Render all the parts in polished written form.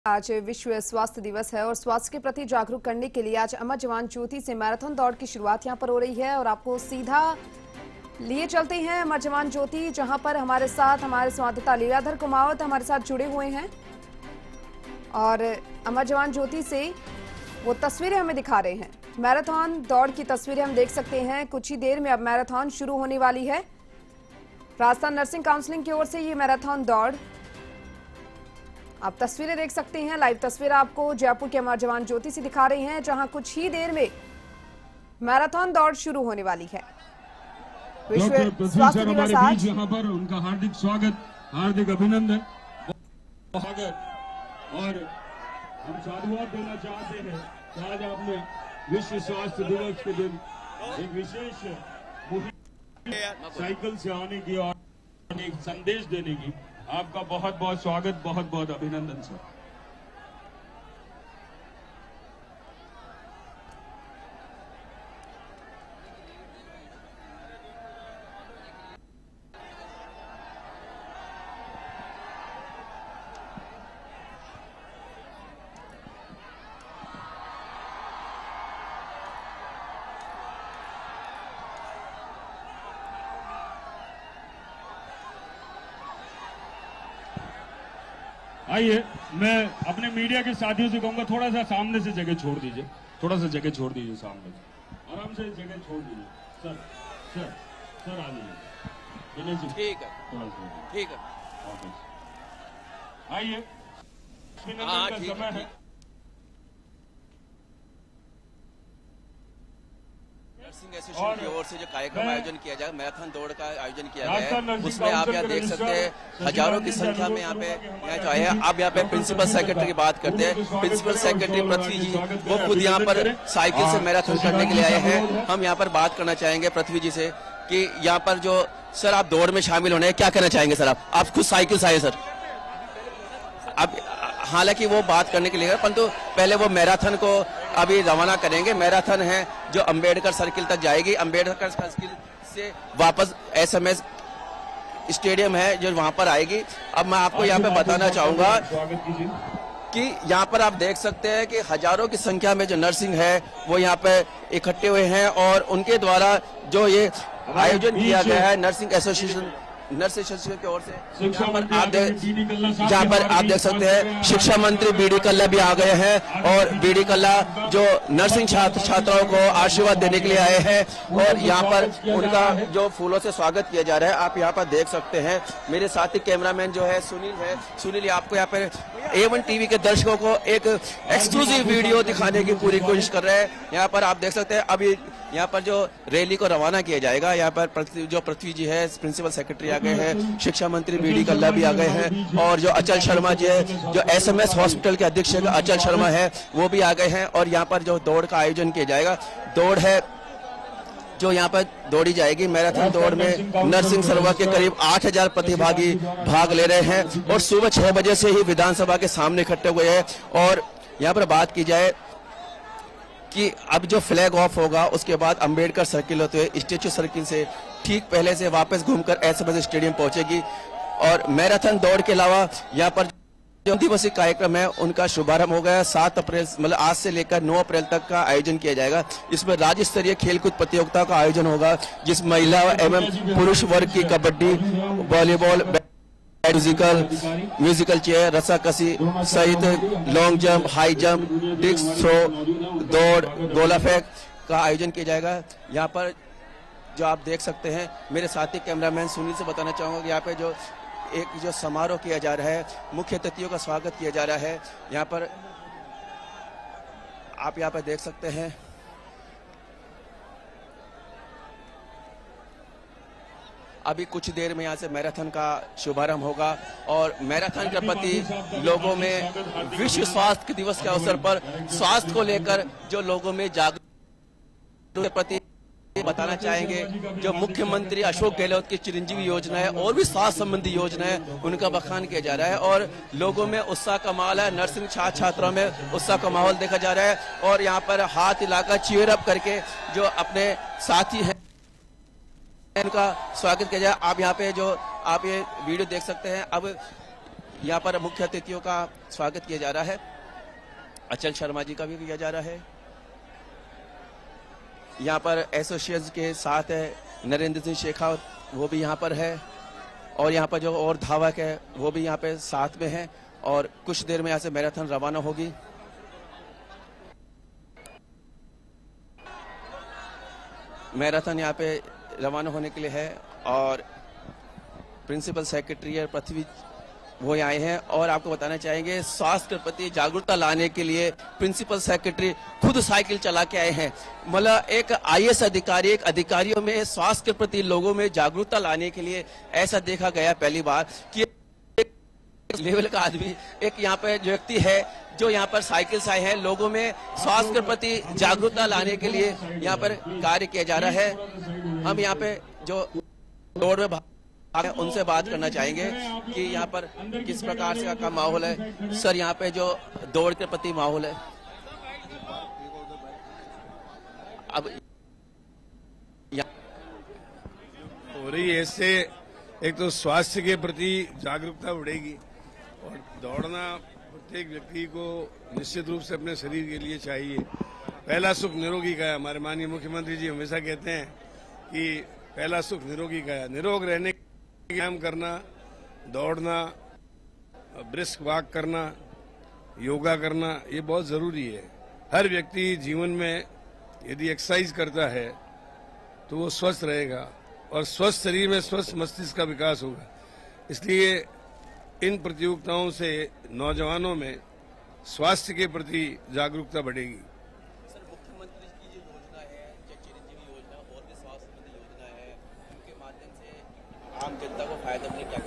आज विश्व स्वास्थ्य दिवस है और स्वास्थ्य के प्रति जागरूक करने के लिए आज अमर जवान ज्योति से मैराथन दौड़ की शुरुआत यहां पर हो रही है और आपको सीधा लिए चलते हैं अमर जवान ज्योति, जहां पर हमारे साथ हमारे संवाददाता लीलाधर कुमावत हमारे साथ जुड़े हुए हैं और अमर जवान ज्योति से वो तस्वीरें हमें दिखा रहे हैं। मैराथन दौड़ की तस्वीरें हम देख सकते हैं। कुछ ही देर में अब मैराथन शुरू होने वाली है। राजस्थान नर्सिंग काउंसिलिंग की ओर से ये मैराथन दौड़ आप तस्वीरें देख सकते हैं। लाइव तस्वीर आपको जयपुर के अमर जवान ज्योति से दिखा रहे हैं, जहां कुछ ही देर में मैराथन दौड़ शुरू होने वाली है। विश्व स्वास्थ्य दिवस आज यहाँ पर उनका हार्दिक स्वागत, हार्दिक अभिनंदन और हम साधुवाद देना चाहते हैं कि आज आपने विश्व स्वास्थ्य दिवस के दिन एक विशेष साइकिल से आने की और एक संदेश देने की आपका बहुत बहुत स्वागत, बहुत बहुत अभिनंदन सर। आइए, मैं अपने मीडिया के साथियों से कहूंगा थोड़ा सा सामने से जगह छोड़ दीजिए, थोड़ा सा जगह छोड़ दीजिए, सामने से आराम से जगह छोड़ दीजिए। सर सर सर आ जाइए। ठीक है, ठीक है। आइए, का समय है। नर्सिंग एसोसिएशन की ओर से जो कार्यक्रम आयोजन किया जाएगा, मैराथन दौड़ का आयोजन किया गया है, उसमें आप यहाँ देख सकते हैं हजारों की संख्या में यहाँ जो आए हैं। आप यहाँ पे प्रिंसिपल सेक्रेटरी की बात करते हैं। प्रिंसिपल सेक्रेटरी पृथ्वी जी वो खुद यहाँ पर साइकिल से मैराथन करने के लिए आए हैं। हम यहाँ पर बात करना चाहेंगे पृथ्वी जी से कि यहाँ पर जो सर आप दौड़ में शामिल होने क्या कहना चाहेंगे सर? आप खुद साइकिल से आए सर। अब हालांकि वो बात करने के लिए, परंतु पहले वो मैराथन को अभी रवाना करेंगे। मैराथन है जो अंबेडकर सर्किल तक जाएगी। अंबेडकर सर्किल से वापस एसएमएस स्टेडियम है जो वहां पर आएगी। अब मैं आपको यहाँ पे बताना चाहूंगा कि यहाँ पर आप देख सकते हैं कि हजारों की संख्या में जो नर्सिंग है वो यहाँ पे इकट्ठे हुए हैं और उनके द्वारा जो ये आयोजन किया गया है नर्सिंग एसोसिएशन की ओर से, जहाँ पर आप देख सकते हैं शिक्षा मंत्री बीडी कल्ला भी आ गए हैं और बीडी कल्ला जो नर्सिंग छात्राओं को आशीर्वाद देने के लिए आए हैं और यहाँ पर उनका जो फूलों से स्वागत किया जा रहा है। आप यहाँ पर देख सकते हैं मेरे साथी कैमरामैन जो है सुनील आपको यहाँ पर A1 टीवी के दर्शकों को एक एक्सक्लूसिव वीडियो दिखाने की पूरी कोशिश कर रहे हैं। यहाँ पर आप देख सकते हैं अभी यहाँ पर जो रैली को रवाना किया जाएगा, यहाँ पर जो पृथ्वी जी है प्रिंसिपल सेक्रेटरी आ गए हैं, शिक्षा मंत्री बीडी कल्ला भी आ गए हैं और जो अचल शर्मा जी है जो एसएमएस हॉस्पिटल के अधीक्षक अचल शर्मा है वो भी आ गए हैं और यहाँ पर जो दौड़ का आयोजन किया जाएगा, दौड़ है जो यहाँ पर दौड़ी जाएगी। मैराथन दौड़ में नर्सिंग सर्वा के करीब 8000 प्रतिभागी भाग ले रहे हैं और सुबह 6 बजे से ही विधानसभा के सामने इकट्ठे हुए हैं। और यहाँ पर बात की जाए कि अब जो फ्लैग ऑफ होगा उसके बाद अंबेडकर सर्किल होते हुए स्टेच्यू सर्किल से ठीक पहले से वापस घूमकर एसएमएस स्टेडियम पहुंचेगी। और मैराथन दौड़ के अलावा यहाँ पर जो दिवसीय कार्यक्रम है उनका शुभारंभ हो गया। 7 अप्रैल मतलब आज से लेकर 9 अप्रैल तक का आयोजन किया जाएगा। इसमें राज्य स्तरीय खेलकूद प्रतियोगिता का आयोजन होगा, जिस महिला एवं पुरुष वर्ग की कबड्डी, वॉलीबॉल, म्यूजिकल चेयर, रस्साकसी सहित long jump, high jump, disc throw, दौड़, गोला फेंक का आयोजन किया जाएगा। यहाँ पर जो आप देख सकते हैं मेरे साथी कैमरामैन सुनील से बताना चाहूंगा कि यहाँ पे जो समारोह किया जा रहा है, मुख्य अतिथियों का स्वागत किया जा रहा है। यहाँ पर आप यहाँ पर देख सकते हैं अभी कुछ देर में यहाँ से मैराथन का शुभारंभ होगा और मैराथन के प्रति लोगों में विश्व स्वास्थ्य दिवस के अवसर पर स्वास्थ्य को लेकर जो लोगों में जागरूकता के प्रति बताना चाहेंगे। जो मुख्यमंत्री अशोक गहलोत की चिरंजीवी योजना है और भी स्वास्थ्य संबंधी योजना है उनका बखान किया जा रहा है और लोगों में उत्साह का माहौल है। नर्सिंग छात्रों में उत्साह का माहौल देखा जा रहा है और यहाँ पर हाथ हिलाकर चीयर अप करके जो अपने साथी हैं उनका स्वागत किया जाए। आप यहाँ पे जो आप ये वीडियो देख सकते हैं। अब यहाँ पर मुख्य अतिथियों का स्वागत किया जा रहा है। अचल शर्मा जी का भी किया जा रहा है। यहाँ पर एसोसिएशन के साथ है नरेंद्र सिंह शेखावत, वो भी यहाँ पर है। और यहाँ पर जो और धावक है वो भी यहाँ पे साथ में है। और कुछ देर में यहाँ से मैराथन रवाना होगी। मैराथन यहाँ पे रवाना होने के लिए है और प्रिंसिपल सेक्रेटरी और पृथ्वी वो आए हैं। और आपको बताना चाहेंगे स्वास्थ्य के प्रति जागरूकता लाने के लिए प्रिंसिपल सेक्रेटरी खुद साइकिल चला के आए हैं। मतलब एक आईएएस अधिकारी, एक अधिकारियों में स्वास्थ्य के प्रति लोगों में जागरूकता लाने के लिए ऐसा देखा गया पहली बार कि लेवल का आदमी, एक यहाँ पे जो व्यक्ति है जो यहाँ पर साइकिल से आए हैं, लोगों में स्वास्थ्य के प्रति जागरूकता लाने के लिए यहाँ पर कार्य किया जा रहा है। हम यहाँ पे जो दौड़ में उनसे बात करना चाहेंगे कि यहाँ पर किस प्रकार से का माहौल है। सर, यहाँ पे जो दौड़ के प्रति माहौल है अब हो रही है, इससे एक तो स्वास्थ्य के प्रति जागरूकता बढ़ेगी और दौड़ना प्रत्येक व्यक्ति को निश्चित रूप से अपने शरीर के लिए चाहिए। पहला सुख निरोगी का है। हमारे माननीय मुख्यमंत्री जी हमेशा कहते हैं कि पहला सुख निरोगी का है। निरोग रहने व्यायाम करना, दौड़ना, ब्रिस्क वॉक करना, योगा करना, ये बहुत जरूरी है। हर व्यक्ति जीवन में यदि एक्सरसाइज करता है तो वो स्वस्थ रहेगा और स्वस्थ शरीर में स्वस्थ मस्तिष्क का विकास होगा। इसलिए इन प्रतियोगिताओं से नौजवानों में स्वास्थ्य के प्रति जागरूकता बढ़ेगी। सर, मुख्यमंत्री की जो योजना है, चिरंजीवी योजना और भी स्वास्थ्य संबंधी योजना है, उनके माध्यम से आम जनता को फायदा मिले, क्या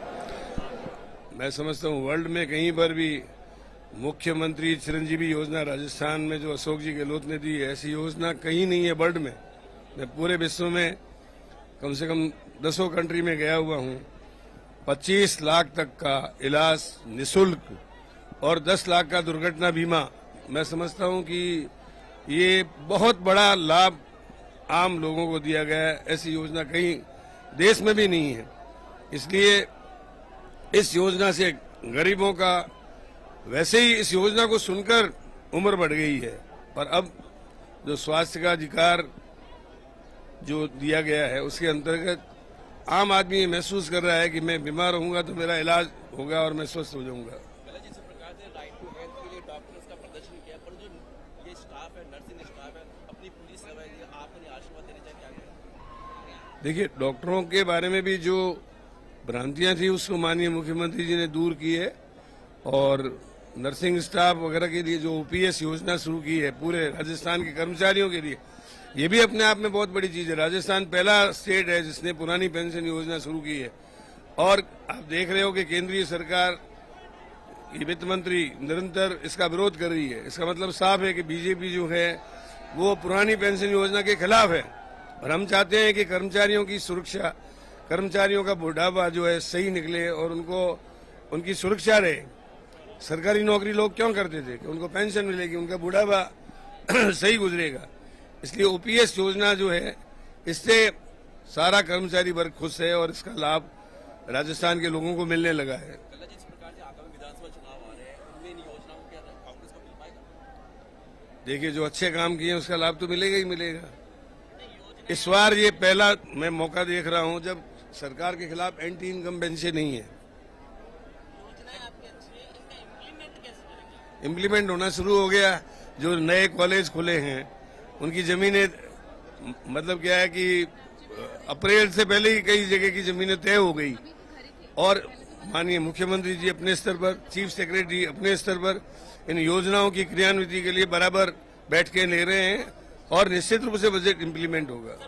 करें? मैं समझता हूँ वर्ल्ड में कहीं पर भी मुख्यमंत्री चिरंजीवी योजना राजस्थान में जो अशोक जी गहलोत ने दी है, ऐसी योजना कहीं नहीं है वर्ल्ड में। मैं पूरे विश्व में कम से कम 10 कंट्री में गया हुआ हूँ। 25 लाख तक का इलाज निःशुल्क और 10 लाख का दुर्घटना बीमा। मैं समझता हूँ कि ये बहुत बड़ा लाभ आम लोगों को दिया गया है। ऐसी योजना कहीं देश में भी नहीं है। इसलिए इस योजना से गरीबों का, वैसे ही इस योजना को सुनकर उम्र बढ़ गई है, पर अब जो स्वास्थ्य का अधिकार जो दिया गया है उसके अंतर्गत आम आदमी ये महसूस कर रहा है कि मैं बीमार होऊंगा तो मेरा इलाज होगा और मैं स्वस्थ हो जाऊंगा। जिस प्रकार से राइट टू हेल्थ के लिए डॉक्टर्स का प्रदर्शन किया, पर जो ये स्टाफ है, नर्सिंग स्टाफ है, अपनी पूरी सेवा के लिए आपने आशीर्वाद देना चाहिए। देखिए, डॉक्टरों के बारे में भी जो भ्रांतियां थी उसको माननीय मुख्यमंत्री जी ने दूर की है और नर्सिंग स्टाफ वगैरह के लिए जो ओपीएस योजना शुरू की है पूरे राजस्थान के कर्मचारियों के लिए, ये भी अपने आप में बहुत बड़ी चीज है। राजस्थान पहला स्टेट है जिसने पुरानी पेंशन योजना शुरू की है और आप देख रहे हो कि केंद्रीय सरकार की वित्त मंत्री निरंतर इसका विरोध कर रही है। इसका मतलब साफ है कि बीजेपी जो है वो पुरानी पेंशन योजना के खिलाफ है और हम चाहते हैं कि कर्मचारियों की सुरक्षा, कर्मचारियों का बुढ़ापा जो है सही निकले और उनको उनकी सुरक्षा रहे। सरकारी नौकरी लोग क्यों करते थे कि उनको पेंशन मिलेगी, उनका बुढ़ापा सही गुजरेगा। इसलिए ओपीएस योजना जो है इससे सारा कर्मचारी वर्ग खुश है और इसका लाभ राजस्थान के लोगों को मिलने लगा है। जिस प्रकार से आगामी विधानसभा चुनाव आ रहे हैं, उनमें इन योजनाओं को क्या कांग्रेस को मिल पाएगा? देखिए, जो अच्छे काम किए उसका लाभ तो मिलेगा ही मिलेगा। इस बार ये पहला मैं मौका देख रहा हूँ जब सरकार के खिलाफ एंटी इनकम्बेंसी नहीं है। इम्प्लीमेंट होना शुरू हो गया। जो नए कॉलेज खुले हैं उनकी जमीनें, मतलब क्या है कि अप्रैल से पहले ही कई जगह की जमीनें तय हो गई और माननीय मुख्यमंत्री जी अपने स्तर पर, चीफ सेक्रेटरी अपने स्तर पर इन योजनाओं की क्रियान्विति के लिए बराबर बैठ के ले रहे हैं और निश्चित रूप से बजट इम्प्लीमेंट होगा।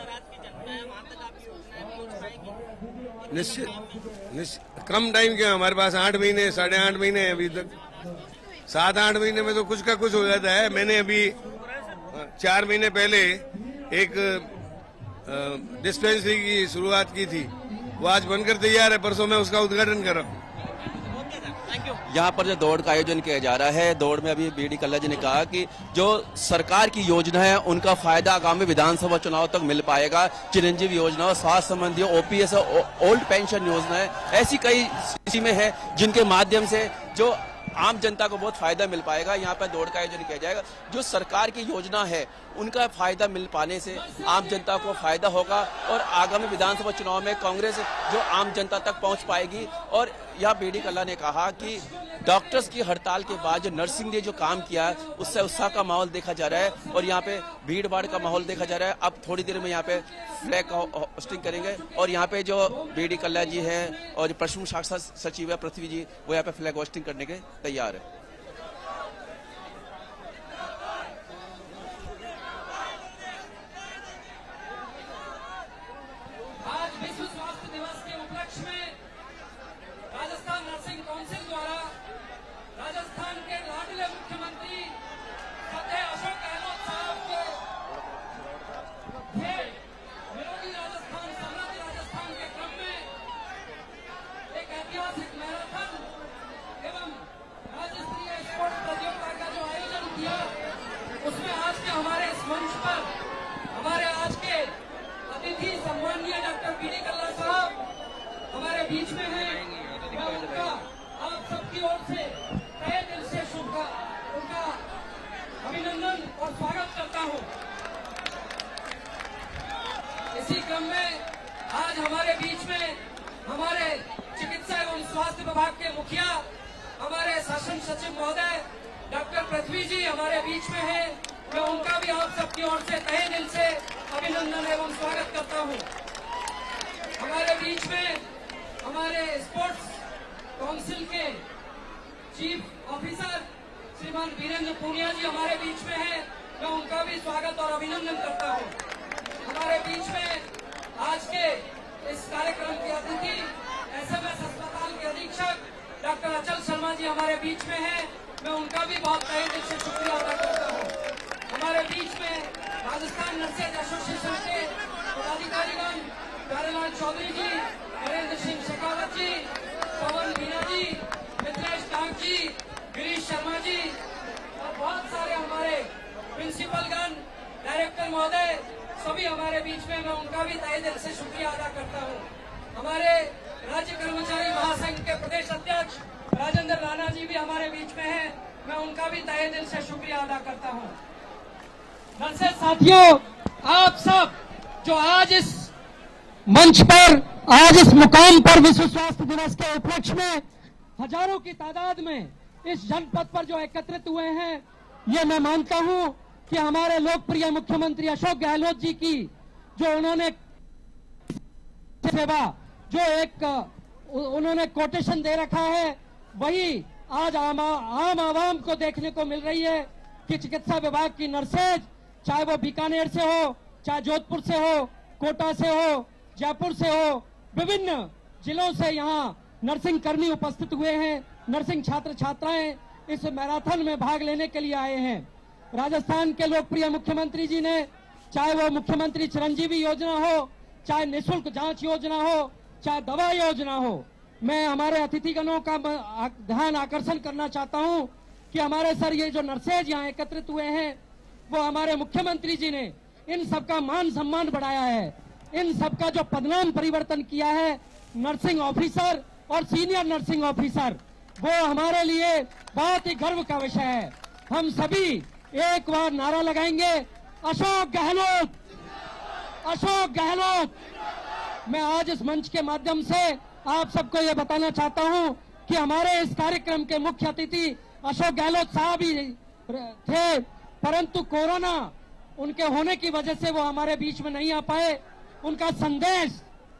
निश्चित कम टाइम क्या, हमारे पास 8 महीने 8.5 महीने हैं अभी तक। 7-8 महीने में तो कुछ का कुछ हो जाता है। मैंने अभी 4 महीने पहले एक डिस्पेंसरी की शुरुआत की थी, वो आज बनकर तैयार है, परसों मैं उसका उद्घाटन कर रहा हूँ। यहाँ पर जो दौड़ का आयोजन किया जा रहा है, दौड़ में अभी बीडी कल्ला जी ने कहा कि जो सरकार की योजना है उनका फायदा आगामी विधानसभा चुनाव तक मिल पाएगा। चिरंजीवी योजना हो, स्वास्थ्य संबंधी ओपीएस, ओल्ड पेंशन योजना है, ऐसी कई स्कीमें हैं जिनके माध्यम से जो आम जनता को बहुत फायदा मिल पाएगा। यहाँ पर दौड़ का आयोजन किया जाएगा। जो सरकार की योजना है उनका फायदा मिल पाने से आम जनता को फायदा होगा और आगामी विधानसभा चुनाव में कांग्रेस जो आम जनता तक पहुंच पाएगी। और यह बीडी कल्ला ने कहा कि डॉक्टर्स की हड़ताल के बाद जो नर्सिंग ने जो काम किया है उससे उत्साह का माहौल देखा जा रहा है और यहाँ पे भीड़ भाड़ का माहौल देखा जा रहा है। अब थोड़ी देर में यहाँ पे फ्लैग होस्टिंग करेंगे और यहाँ पे जो बीडी कल्ला जी है और जो प्रमुख शासन सचिव है पृथ्वी जी, वो यहाँ पे फ्लैग होस्टिंग करने के तैयार है। आज विश्व स्वास्थ्य दिवस के उपलक्ष्य में राजस्थान नर्सिंग काउंसिल द्वारा राजस्थान के लाडले मुख्यमंत्री श्रद्धेय अशोक गहलोत साहब के निरोगी राजस्थान, समृद्ध राजस्थान के क्रम में एक ऐतिहासिक मैराथन एवं राज्य स्तरीय स्पोर्ट्स प्रतियोगिता का जो आयोजन किया, उसमें आज के हमारे इस मंच पर हमारे आज के अतिथि सम्माननीय डॉक्टर बीडी कल्ला साहब हमारे बीच में हैं। मैं उनका आप सबकी ओर से तहे दिल से उनका अभिनंदन और स्वागत करता हूं। इसी क्रम में आज हमारे बीच में हमारे चिकित्सा एवं स्वास्थ्य विभाग के मुखिया, हमारे शासन सचिव महोदय डॉक्टर पृथ्वी जी हमारे बीच में हैं। मैं उनका भी आप सबकी ओर से तहे दिल से अभिनंदन एवं स्वागत करता हूं। हमारे बीच में हमारे स्पोर्ट्स काउंसिल के चीफ ऑफिसर श्रीमान वीरेंद्र पूनिया जी हमारे बीच में हैं। मैं उनका भी स्वागत और अभिनंदन करता हूं। हमारे बीच में आज के इस कार्यक्रम के अतिथि एसएमएस अस्पताल के अधीक्षक डॉक्टर अचल शर्मा जी हमारे बीच में हैं। मैं उनका भी बहुत तहे दिल से शुक्रिया अदा करता हूं। हमारे बीच में राजस्थान नर्सेज एसोसिएशन के पदाधिकारीगण प्यारेलाल चौधरी जी, नरेंद्र सिंह शेखावत जी, पवन मीना जी, मिथिलेश नाग जी, गिरीश शर्मा जी और बहुत सारे हमारे प्रिंसिपलगण, डायरेक्टर महोदय सभी हमारे बीच में, मैं उनका भी तहे दिल से शुक्रिया अदा करता हूं। हमारे राज्य कर्मचारी महासंघ के प्रदेश अध्यक्ष राजेंद्र राणा जी भी हमारे बीच में हैं। मैं उनका भी तहे दिल से शुक्रिया अदा करता हूं। नर्सेज साथियों, आप सब जो आज इस मंच पर, आज इस मुकाम पर विश्व स्वास्थ्य दिवस के उपलक्ष्य में हजारों की तादाद में इस जनपद पर जो एकत्रित हुए हैं, ये मैं मानता हूं कि हमारे लोकप्रिय मुख्यमंत्री अशोक गहलोत जी की जो उन्होंने सेवा, जो एक उन्होंने कोटेशन दे रखा है, वही आज आम आवाम को देखने को मिल रही है कि चिकित्सा विभाग की नर्सेज, चाहे वो बीकानेर से हो, चाहे जोधपुर से हो, कोटा से हो, जयपुर से हो, विभिन्न जिलों से यहाँ नर्सिंग कर्मी उपस्थित हुए हैं। नर्सिंग छात्र छात्राएं इस मैराथन में भाग लेने के लिए आए हैं। राजस्थान के लोकप्रिय मुख्यमंत्री जी ने, चाहे वो मुख्यमंत्री चिरंजीवी योजना हो, चाहे निःशुल्क जांच योजना हो, चाहे दवा योजना हो, मैं हमारे अतिथिगणों का ध्यान आकर्षण करना चाहता हूं कि हमारे सर ये जो नर्सेज यहाँ एकत्रित हुए हैं, वो हमारे मुख्यमंत्री जी ने इन सबका मान सम्मान बढ़ाया है, इन सबका जो पदनाम परिवर्तन किया है, नर्सिंग ऑफिसर और सीनियर नर्सिंग ऑफिसर, वो हमारे लिए बहुत ही गर्व का विषय है। हम सभी एक बार नारा लगाएंगे, अशोक गहलोत, अशोक गहलोत। मैं आज इस मंच के माध्यम से आप सबको ये बताना चाहता हूं कि हमारे इस कार्यक्रम के मुख्य अतिथि अशोक गहलोत साहब ही थे, परंतु कोरोना उनके होने की वजह से वो हमारे बीच में नहीं आ पाए। उनका संदेश,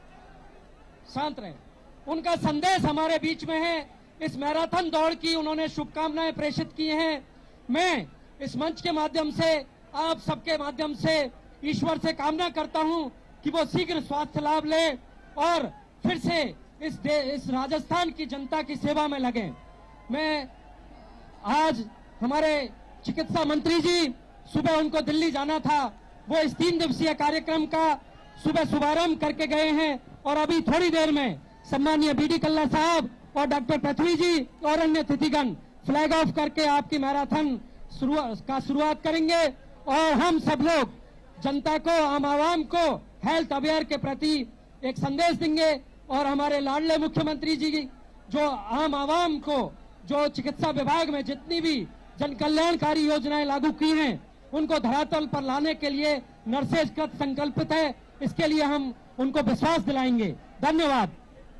शांत रहे, उनका संदेश हमारे बीच में है। इस मैराथन दौड़ की उन्होंने शुभकामनाएं प्रेषित की हैं। मैं इस मंच के माध्यम से, आप सबके माध्यम से ईश्वर से कामना करता हूं कि वो शीघ्र स्वास्थ्य लाभ ले और फिर से इस राजस्थान की जनता की सेवा में लगे। मैं आज हमारे चिकित्सा मंत्री जी, सुबह उनको दिल्ली जाना था, वो इस 3 दिवसीय कार्यक्रम का सुबह शुभारंभ करके गए हैं और अभी थोड़ी देर में सम्मानीय बीडी कल्ला साहब और डॉक्टर पृथ्वी जी और अन्य अतिथिगण फ्लैग ऑफ करके आपकी मैराथन शुरुआत करेंगे और हम सब लोग जनता को, आम आवाम को हेल्थ अवेयर के प्रति एक संदेश देंगे और हमारे लाडले मुख्यमंत्री जी जो आम आवाम को जो चिकित्सा विभाग में जितनी भी जन कल्याणकारी योजनाएं लागू की हैं उनको धरातल पर लाने के लिए नर्सेज कृत संकल्पित है। इसके लिए हम उनको विश्वास दिलाएंगे। धन्यवाद।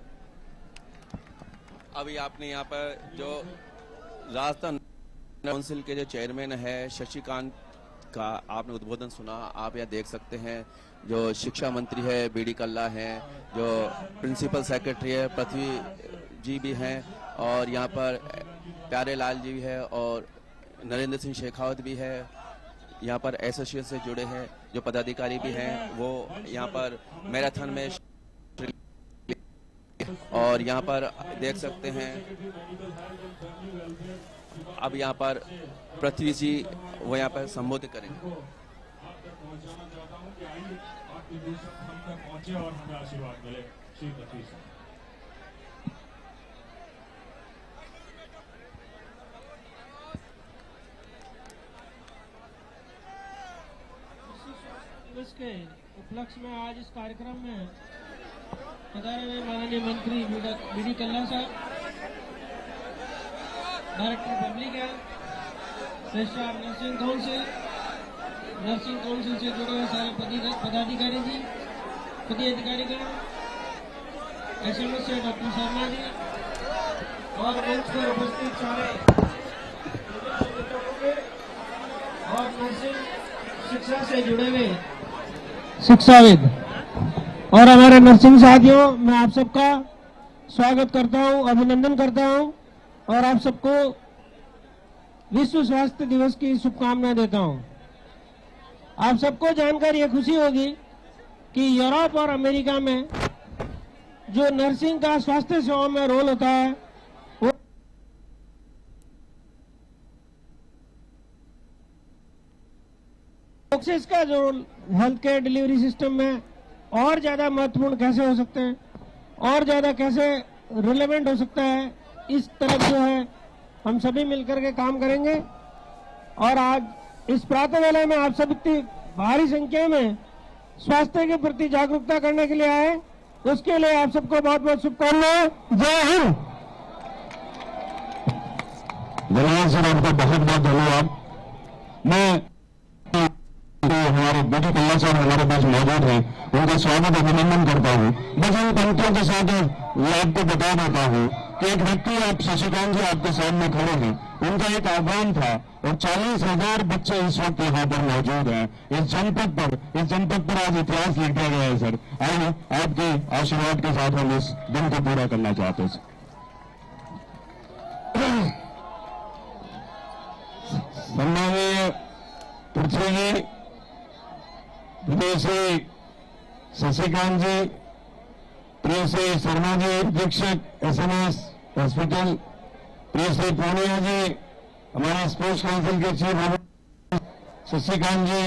अभी आपने यहाँ पर जो राजस्थान काउंसिल के जो चेयरमैन है शशिकांत का आपने उद्बोधन सुना। आप यहाँ देख सकते हैं जो शिक्षा मंत्री है बीडी कल्ला हैं, जो प्रिंसिपल सेक्रेटरी है पृथ्वी जी भी हैं और यहाँ पर प्यारे लाल जी भी है और नरेंद्र सिंह शेखावत भी है। यहाँ पर एसोसिएशन से जुड़े हैं जो पदाधिकारी भी हैं, वो यहाँ पर मैराथन में और यहाँ पर देख सकते हैं। अब यहाँ पर पृथ्वी जी वो यहाँ पर संबोधित करेंगे। दिवस के उपलक्ष्य में आज इस कार्यक्रम में पधारे हुए माननीय मंत्री बीडी कल्ला साहब, director public health, registrar nursing council से जुड़े हुए सारे पदाधिकारी जी, पद अधिकारीगण, एसएमएस से डॉक्टर शर्मा जी और मंच पर उपस्थित सारे और नर्सिंग शिक्षा से जुड़े हुए शिक्षाविद और हमारे नर्सिंग साथियों, मैं आप सबका स्वागत करता हूं, अभिनंदन करता हूं और आप सबको विश्व स्वास्थ्य दिवस की शुभकामनाएं देता हूं। आप सबको जानकर यह खुशी होगी कि यूरोप और अमेरिका में जो नर्सिंग का स्वास्थ्य सेवाओं में रोल होता है वो ऑक्सीजन का जो हेल्थ केयर डिलीवरी सिस्टम में और ज्यादा महत्वपूर्ण कैसे हो सकते हैं और ज्यादा कैसे रिलेवेंट हो सकता है, इस तरफ जो है हम सभी मिलकर के काम करेंगे। और आज इस प्रातः वेला में आप सब इतनी भारी संख्या में स्वास्थ्य के प्रति जागरूकता करने के लिए आए, उसके लिए आप सबको बहुत बहुत शुभकामनाएं। जय हिंद। धन्यवाद सर, आपका बहुत बहुत धन्यवाद। मैं हमारे बीडी कल्ला साहब हमारे पास मौजूद हैं, उनका स्वागत अभिनंदन करता हूँ। बस इन पंक्तियों के साथ मैं आपको बता देता हूँ कि एक व्यक्ति आप शशिकांत जी आपके सामने खड़े हैं, उनका एक आह्वान था और 40,000 बच्चे इस वक्त यहाँ पर मौजूद हैं इस जनपद पर आज इतिहास लिखा गया है। सर आइए आपके आशीर्वाद के साथ हम इस दिन को पूरा करना चाहते हैं। सम्मानीय पृथ्वी जी, प्रिय श्री शशिकांत जी, प्रिय श्री शर्मा जी अधीक्षक एसएमएस हॉस्पिटल, प्रिय श्री पूनिया जी हमारे स्पोर्ट्स काउंसिल के चीफ शशिकांत जी,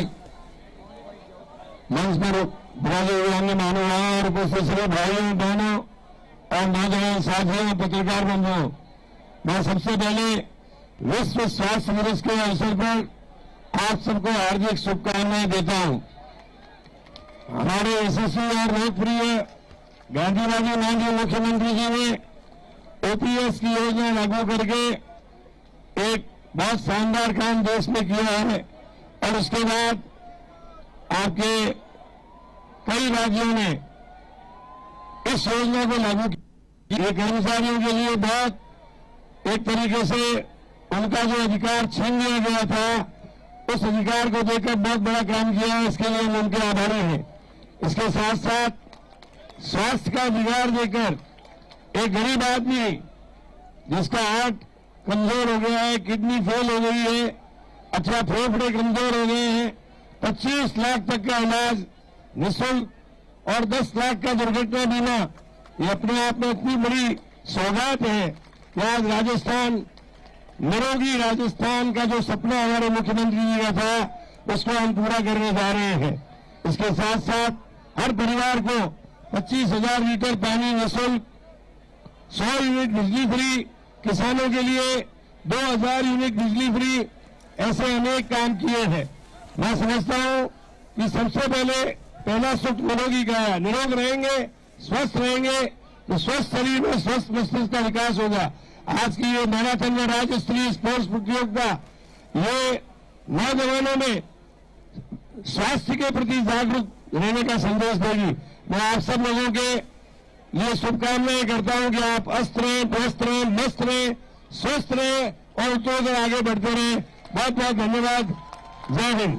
मंच पर विराजे हुए अन्य महानुभावों और उपस्थित सभी भाइयों बहनों और नौजवान साथियों पत्रकार बंधुओं, मैं सबसे पहले विश्व स्वास्थ्य दिवस के अवसर पर आप सबको हार्दिक शुभकामनाएं देता हूं। हमारे यशस्वी और लोकप्रिय गांधीवादी माननीय मुख्यमंत्री जी ने ओपीएस की योजना लागू करके एक बहुत शानदार काम देश में किया है और उसके बाद आपके कई राज्यों ने इस योजना को लागू किया। कर्मचारियों के लिए बहुत एक तरीके से उनका जो अधिकार छीन लिया गया था, उस अधिकार को देकर बहुत बड़ा काम किया है, इसके लिए हम उनके आभारी हैं। इसके साथ साथ स्वास्थ्य का अधिकार देकर एक गरीब आदमी जिसका हार्ट कमजोर हो गया है, किडनी फेल हो गई है अथवा फेफड़े कमजोर हो गए हैं, 25 लाख तक का इलाज निःशुल्क और 10 लाख का दुर्घटना बीमा, ये अपने आप में इतनी बड़ी सौगात है कि आज राजस्थान, निरोगी राजस्थान का जो सपना हमारे मुख्यमंत्री जी का था उसको हम पूरा करने जा रहे हैं। इसके साथ साथ हर परिवार को 25,000 लीटर पानी निःशुल्क 100 यूनिट बिजली फ्री, किसानों के लिए 2000 यूनिट बिजली फ्री, ऐसे अनेक काम किए हैं। मैं समझता हूं कि सबसे पहला सुख निरोगी का है। निरोग रहेंगे, स्वस्थ रहेंगे तो स्वस्थ शरीर में स्वस्थ मस्तिष्क का विकास होगा। आज की ये मैराथन में राज्य स्तरीय स्पोर्ट्स प्रतियोगिता ये नौजवानों में स्वास्थ्य के प्रति जागरूक रहने का संदेश देगी। मैं आप सब लोगों के लिए शुभकामनाएं करता हूं कि आप अस्त्र रहें, व्यस्त रहें, मस्त रहें, स्वस्थ रहें और उत्तरोत्तर आगे बढ़ते रहें। बहुत बहुत धन्यवाद। जय हिंद।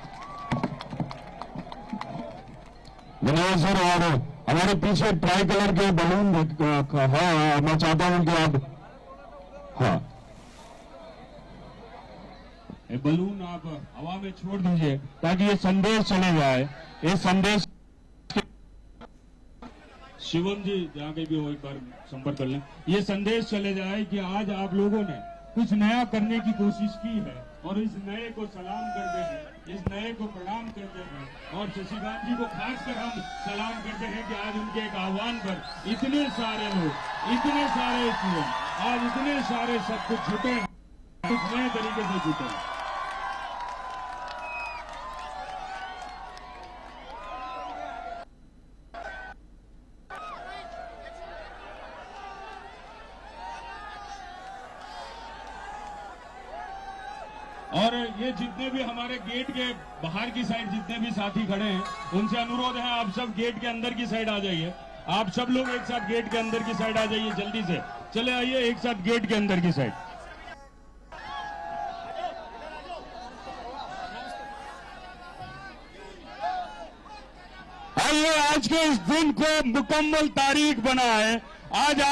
धन्यवाद सर। और हमारे पीछे ट्राई कलर के बलून है, मैं चाहता हूं कि आप ये बलून आप हवा में छोड़ दीजिए ताकि ये संदेश चले जाए। ये संदेश शिवम जी जहाँ कहीं भी हो एक बार संपर्क कर लें। ये संदेश चले जाए कि आज आप लोगों ने कुछ नया करने की कोशिश की है और इस नए को सलाम करते हैं, इस नए को प्रणाम करते हैं और शशिकांत जी को खासकर हम सलाम करते हैं कि आज उनके एक आह्वान पर इतने सारे लोग, इतने सारे स्टूडेंट आज इतने सारे सब कुछ जुटे हैं, कुछ नए तरीके से जुटे हैं। और ये जितने भी हमारे गेट के बाहर की साइड जितने भी साथी खड़े हैं उनसे अनुरोध है आप सब गेट के अंदर की साइड आ जाइए। आप सब लोग एक साथ गेट के अंदर की साइड आ जाइए, जल्दी से चले आइए एक साथ गेट के अंदर की साइड। आइए आज के इस दिन को मुकम्मल तारीख बनाए। आज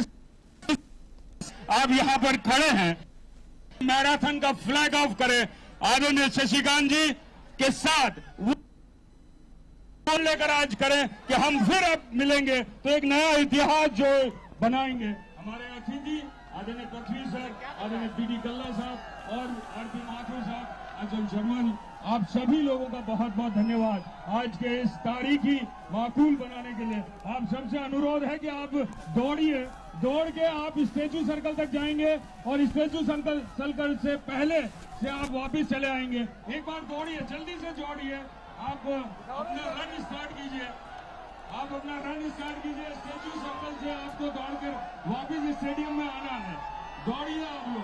आप यहाँ पर खड़े हैं, मैराथन का फ्लैग ऑफ करें आदरणीय शशिकांत जी के साथ वो लेकर आज करें कि हम फिर अब मिलेंगे तो एक नया इतिहास जो बनाएंगे। हमारे अखिल जी, आदरणीय पृथ्वी सर, आदरणीय पीडी कल्ला साहब और आरती माथुर साहब, अजय शर्मा जी, आप सभी लोगों का बहुत बहुत धन्यवाद आज के इस तारीखी माकूल बनाने के लिए। आप सबसे अनुरोध है कि आप दौड़िए, दौड़ के आप स्टैचू सर्कल तक जाएंगे और स्टैचू सर्कल से पहले से आप वापस चले आएंगे। एक बार दौड़िए, जल्दी से दौड़िए, आप अपना रन स्टार्ट कीजिए, आप अपना रन स्टार्ट कीजिए। स्टैचू सर्कल से आपको दौड़कर वापस स्टेडियम में आना है। दौड़िए आप लोग,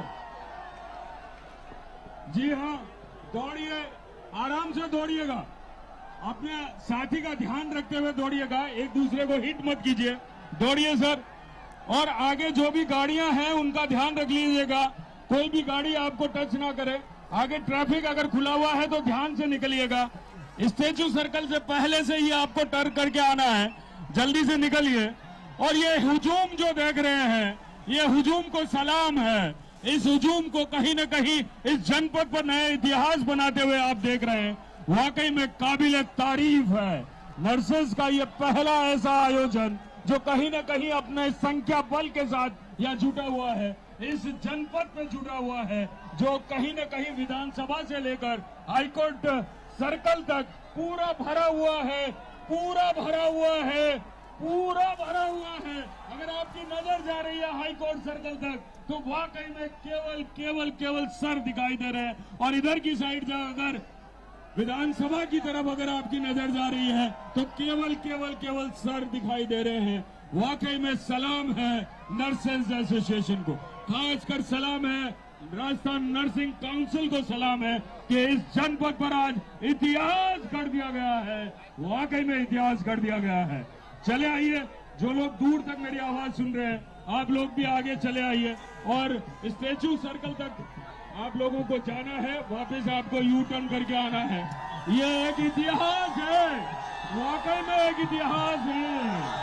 जी हाँ दौड़िए, आराम से दौड़िएगा, अपने साथी का ध्यान रखते हुए दौड़िएगा, एक दूसरे को हिट मत कीजिए। दौड़िए सर। और आगे जो भी गाड़ियां हैं उनका ध्यान रख लीजिएगा, कोई भी गाड़ी आपको टच ना करे। आगे ट्रैफिक अगर खुला हुआ है तो ध्यान से निकलिएगा। स्टैचू सर्कल से पहले से ही आपको टर्न करके आना है, जल्दी से निकलिए। और ये हुजूम जो देख रहे हैं, ये हुजूम को सलाम है। इस हुजूम को कहीं न कहीं इस जनपद पर नए इतिहास बनाते हुए आप देख रहे हैं, वाकई में काबिल तारीफ है। नर्सेज का ये पहला ऐसा आयोजन जो कहीं न कहीं अपने संख्या बल के साथ यह जुटा हुआ है, इस जनपद में जुटा हुआ है, जो कहीं न कहीं विधानसभा से लेकर हाईकोर्ट सर्कल तक पूरा भरा हुआ है, पूरा भरा हुआ है, पूरा भरा हुआ है। अगर आपकी नजर जा रही है हाईकोर्ट सर्कल तक तो वाकई में केवल सर दिखाई दे रहे हैं। और इधर की साइड अगर विधानसभा की तरफ अगर आपकी नजर जा रही है तो केवल सर दिखाई दे रहे हैं। वाकई में सलाम है नर्सेज एसोसिएशन को, खासकर सलाम है राजस्थान नर्सिंग काउंसिल को, सलाम है कि इस जनपद पर आज इतिहास गढ़ दिया गया है, वाकई में इतिहास गढ़ दिया गया है। चले आइए, जो लोग दूर तक मेरी आवाज सुन रहे हैं आप लोग भी आगे चले आइए और स्टैचू सर्कल तक आप लोगों को जाना है, वापस आपको यू टर्न करके आना है। ये एक इतिहास है, वाकई में एक इतिहास है।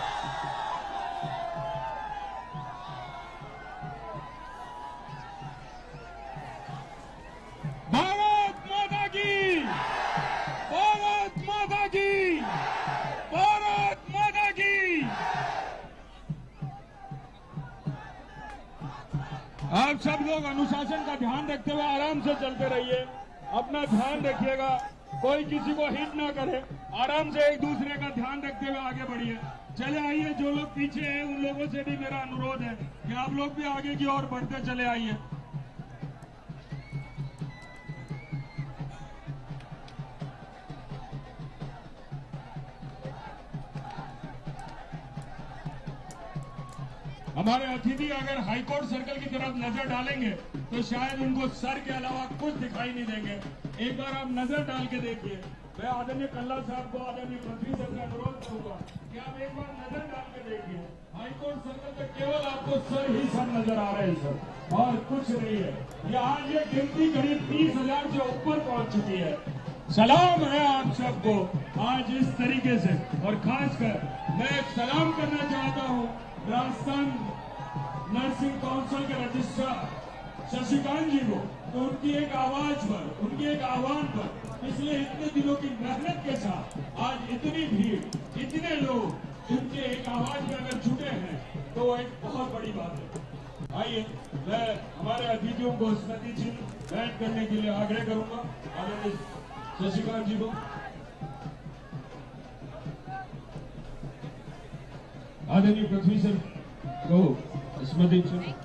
भारत माता की, भारत माता की, भारत माता की। आप सब लोग अनुशासन का ध्यान रखते हुए आराम से चलते रहिए, अपना ध्यान रखिएगा। कोई किसी को हिट ना करे, आराम से एक दूसरे का ध्यान रखते हुए आगे बढ़िए। चले आइए, जो लोग पीछे हैं उन लोगों से भी मेरा अनुरोध है कि आप लोग भी आगे की ओर बढ़ते चले आइए। हमारे अतिथि अगर हाईकोर्ट सर्कल की तरफ नजर डालेंगे तो शायद उनको सर के अलावा कुछ दिखाई नहीं देंगे। एक बार आप नजर डाल के देखिए। मैं आदरणीय कल्ला साहब को, आदरणीय पृथ्वी सर का अनुरोध करूंगा कि आप एक बार नजर डाल के देखिए। हाईकोर्ट सर्कल पे केवल आपको सर ही सर नजर आ रहे हैं सर, और कुछ नहीं है। यहाँ ये गिनती करीब 30,000 से ऊपर पहुंच चुकी है। सलाम है आप सबको आज इस तरीके से, और खासकर मैं सलाम करना चाहता हूँ राजस्थान नर्सिंग काउंसिल के रजिस्ट्रार शशिकांत जी को, तो उनकी एक आवाज पर, उनके एक आह्वान पर पिछले इतने दिनों की मेहनत के साथ आज इतनी भीड़, इतने लोग उनके एक आवाज में अगर जुटे हैं तो वो एक बहुत बड़ी बात है। आइए, मैं हमारे अतिथियों को स्मृति चिन्ह भेंट करने के लिए आग्रह करूंगा आदरणीय शशिकांत जी को। आदरणीय पृथ्वी सर को स्मृति चिन्ह।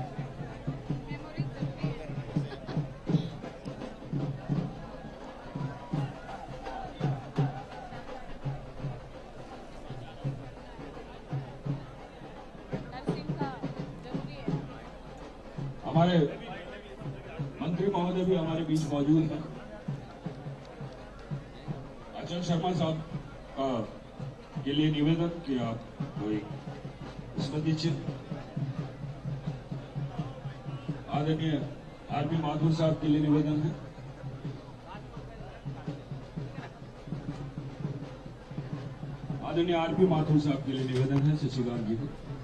हमारे मंत्री महोदय भी हमारे बीच मौजूद हैं। अचल शर्मा साहब के लिए निवेदन किया कोई स्मृति चिन्ह। आदरणीय आरपी माथुर साहब के लिए निवेदन है। आदरणीय आरपी माथुर साहब के लिए निवेदन है शशिकांत जी को।